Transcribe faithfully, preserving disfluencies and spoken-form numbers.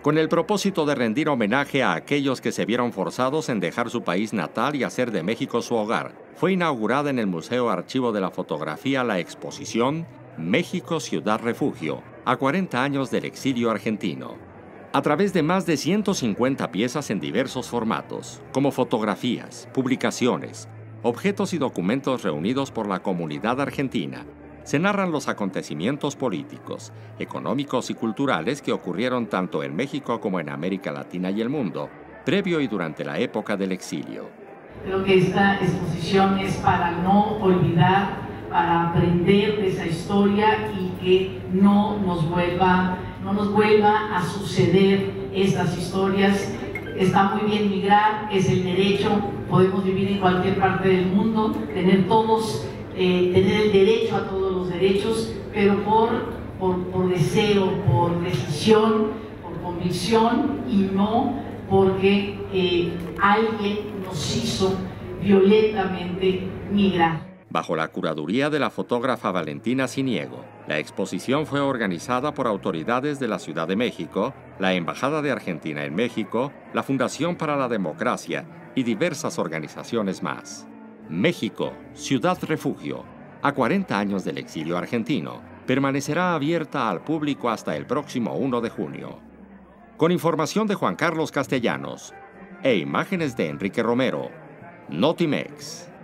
Con el propósito de rendir homenaje a aquellos que se vieron forzados en dejar su país natal y hacer de México su hogar, fue inaugurada en el Museo Archivo de la Fotografía la exposición México Ciudad Refugio, a cuarenta años del exilio argentino. A través de más de ciento cincuenta piezas en diversos formatos, como fotografías, publicaciones, objetos y documentos reunidos por la comunidad argentina, se narran los acontecimientos políticos, económicos y culturales que ocurrieron tanto en México como en América Latina y el mundo, previo y durante la época del exilio. Creo que esta exposición es para no olvidar, para aprender de esa historia y que no nos vuelva, no nos vuelva a suceder estas historias. Está muy bien migrar, es el derecho, podemos vivir en cualquier parte del mundo, tener todos, eh, tener el derecho a todos los derechos, pero por, por, por deseo, por decisión, por convicción y no porque eh, alguien nos hizo violentamente migrar. Bajo la curaduría de la fotógrafa Valentina Ciniego, la exposición fue organizada por autoridades de la Ciudad de México, la Embajada de Argentina en México, la Fundación para la Democracia y diversas organizaciones más. México, Ciudad Refugio, a cuarenta años del exilio argentino, permanecerá abierta al público hasta el próximo primero de junio. Con información de Juan Carlos Castellanos e imágenes de Enrique Romero, Notimex.